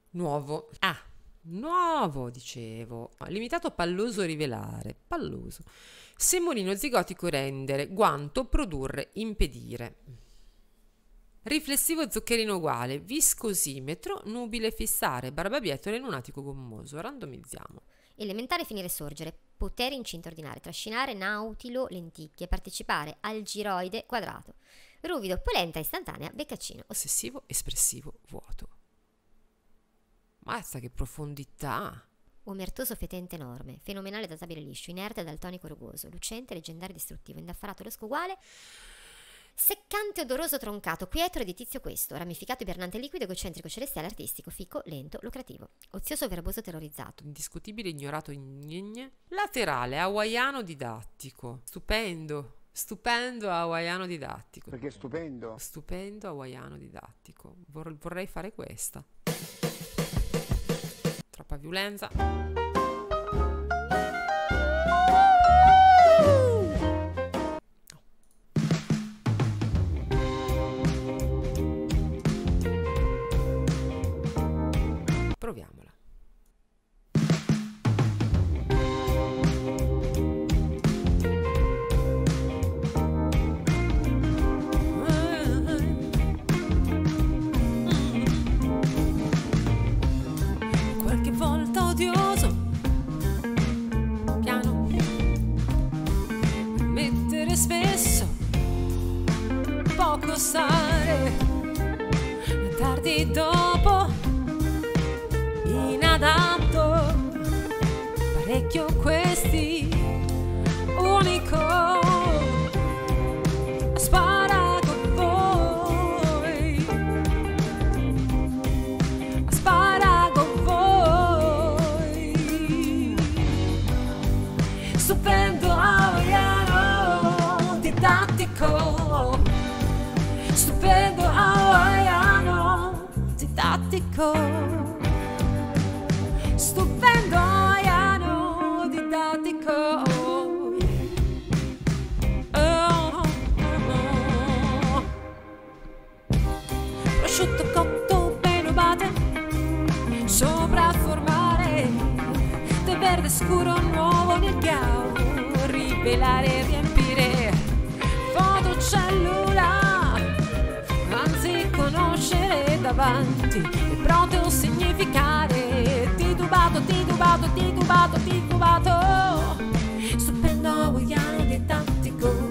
Nuovo. Ah, nuovo, dicevo. Limitato palloso rivelare. Palloso. Semolino zigotico rendere. Guanto produrre impedire. Riflessivo zuccherino uguale. Viscosimetro nubile fissare. Barbabietole lunatico gommoso. Randomizziamo. Elementare finire sorgere. Potere incinta ordinare. Trascinare nautilo lenticchie. Partecipare al giroide quadrato. Ruvido polenta istantanea beccaccino. Ossessivo espressivo vuoto. Mazza che profondità! Omertoso fetente enorme, fenomenale databile liscio, inerte daltonico rugoso, lucente, leggendario distruttivo, indaffarato losco uguale, seccante odoroso troncato, quieto redditizio questo, ramificato ibernante liquido, egocentrico celestiale artistico, fico, lento, lucrativo, ozioso verboso terrorizzato, Indiscutibile ignorato ignegne. Laterale hawaiano didattico. Stupendo. Stupendo hawaiano didattico. Perché è stupendo. Stupendo hawaiano didattico. Vorrei fare questa. Troppa violenza. Proviamola. Qualche volta odioso, piano, mettere spesso, poco stare, tardi dopo, inadatto, parecchio questi, unico, spara con voi, spara con voi, stupendo hawaiano didattico, stupendo hawaiano didattico, stupendo hawaiano didattico. Prosciutto cotto bene bate, sopravformare, tè verde scuro nuovo nel gao, rivelare e riempire, fotocellula, anzi conoscere davanti, il proteo significare, titubato, titubato, titubato, titubato, stupendo hawaiano didattico,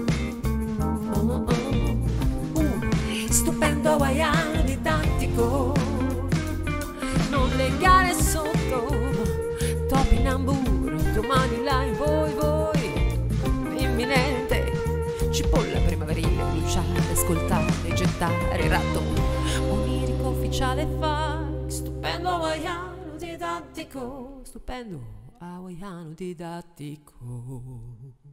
stupendo hawaiano didattico, non legare sotto, topinamburo, domani là in voi, imminente, cipolla primaverile, bruciare, ascoltare, gettare, ratto, onirico ufficiale fai, stupendo hawaiano didattico, stupendo hawaiano didattico.